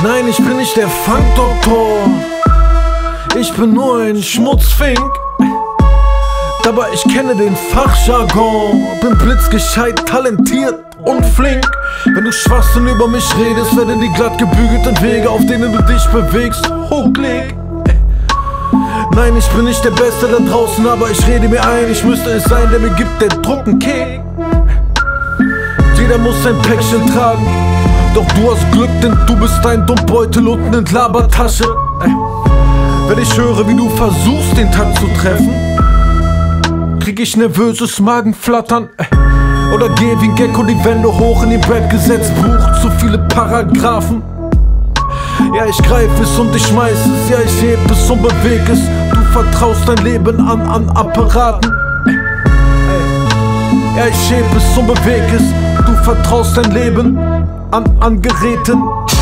Nein, ich bin nicht der Funkdoktor, ich bin nur ein Schmutzfink. Dabei ich kenne den Fachjargon, bin blitzgescheit, talentiert und flink. Wenn du Schwachsinn über mich redest, werden die glatt gebügelten Wege, auf denen du dich bewegst, hochleg. Nein, ich bin nicht der Beste da draußen, aber ich rede mir ein, ich müsste es sein, der mir gibt, der Druck einen Kick. Jeder muss sein Päckchen tragen, doch du hast Glück, denn du bist ein Dummbeutel und eine Labertasche. Wenn ich höre, wie du versuchst, den Takt zu treffen, krieg ich nervöses Magenflattern. Oder geh wie ein Gecko die Wände hoch in dem Rap-Gesetzbuch, zu viele Paragraphen. Ja, ich greif es und ich schmeiß es, ja, ich heb es und beweg es. Du vertraust dein Leben an Apparaten. Ja, ich heb es und beweg es. Du vertraust dein Leben an Geräten.